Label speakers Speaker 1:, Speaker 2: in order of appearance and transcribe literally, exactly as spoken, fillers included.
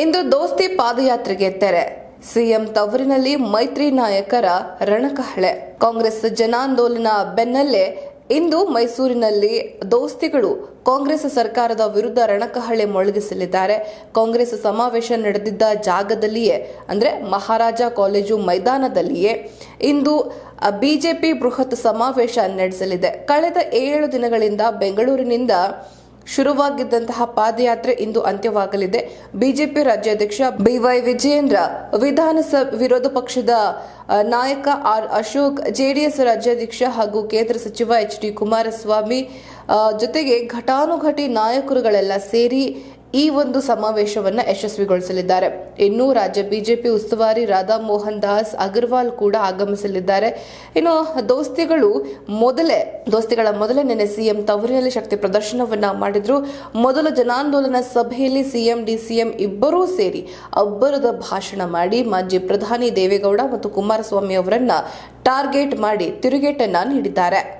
Speaker 1: ಇಂದು ದೋಸ್ತಿ ಪಾದಯಾತ್ರೆಗೆ ತೆರೆ. ಸಿಎಂ ತವರಿನಲ್ಲಿ ಮೈತ್ರಿ ನಾಯಕರ ರಣಕಹಳೆ. ಕಾಂಗ್ರೆಸ್ ಜನಾಂದೋಲನ ಬೆನ್ನಲ್ಲೇ ಇಂದು ಮೈಸೂರಿನಲ್ಲಿ ದೋಸ್ತಿಗಳು ಕಾಂಗ್ರೆಸ್ ಸರ್ಕಾರದ ವಿರುದ್ಧ ರಣಕಹಳೆ ಮೊಳಗಿಸಲಿದ್ದಾರೆ. ಕಾಂಗ್ರೆಸ್ ಸಮಾವೇಶ ನಡೆದಿದ್ದ ಜಾಗದಲ್ಲಿಯೇ ಅಂದ್ರೆ ಮಹಾರಾಜ ಕಾಲೇಜು ಮೈದಾನದಲ್ಲಿಯೇ ಇಂದು ಬಿಜೆಪಿ ಬೃಹತ್ ಸಮಾವೇಶ ನಡೆಸಲಿದೆ. ಕಳೆದ ಏಳು ದಿನಗಳಿಂದ ಬೆಂಗಳೂರಿನಿಂದ ಶುರುವಾಗಿದ್ದಂತಹ ಪಾದಯಾತ್ರೆ ಇಂದು ಅಂತ್ಯವಾಗಲಿದೆ. ಬಿಜೆಪಿ ರಾಜ್ಯಾಧ್ಯಕ್ಷ ಬಿವೈ ವಿಜಯೇಂದ್ರ, ವಿಧಾನಸಭೆ ವಿರೋಧ ಪಕ್ಷದ ನಾಯಕ ಆರ್ ಅಶೋಕ್, ಜೆಡಿಎಸ್ ರಾಜ್ಯಾಧ್ಯಕ್ಷ ಹಾಗೂ ಕೇಂದ್ರ ಸಚಿವ ಎಚ್ ಡಿ ಕುಮಾರಸ್ವಾಮಿ ಜೊತೆಗೆ ಘಟಾನುಘಟಿ ನಾಯಕರುಗಳೆಲ್ಲ ಸೇರಿ ಈ ಒಂದು ಸಮಾವೇಶವನ್ನ ಯಶಸ್ವಿಗೊಳಿಸಲಿದ್ದಾರೆ. ಇನ್ನು ರಾಜ್ಯ ಬಿಜೆಪಿ ಉಸ್ತುವಾರಿ ರಾಧಾ ಮೋಹನ್ ದಾಸ್ ಅಗರ್ವಾಲ್ ಕೂಡ ಆಗಮಿಸಲಿದ್ದಾರೆ. ಇನ್ನು ದೋಸ್ತಿಗಳು ಮೊದಲೇ ದೋಸ್ತಿಗಳ ಮೊದಲೇ ನಿನ್ನೆ ಸಿಎಂ ತವರಿನಲ್ಲಿ ಶಕ್ತಿ ಪ್ರದರ್ಶನವನ್ನ ಮಾಡಿದ್ರು. ಮೊದಲ ಜನಾಂದೋಲನ ಸಭೆಯಲ್ಲಿ ಸಿಎಂ ಡಿಸಿಎಂ ಇಬ್ಬರೂ ಸೇರಿ ಅಬ್ಬರದ ಭಾಷಣ ಮಾಡಿ ಮಾಜಿ ಪ್ರಧಾನಿ ದೇವೇಗೌಡ ಮತ್ತು ಕುಮಾರಸ್ವಾಮಿ ಅವರನ್ನ ಟಾರ್ಗೆಟ್ ಮಾಡಿ ತಿರುಗೇಟನ್ನ ನೀಡಿದ್ದಾರೆ.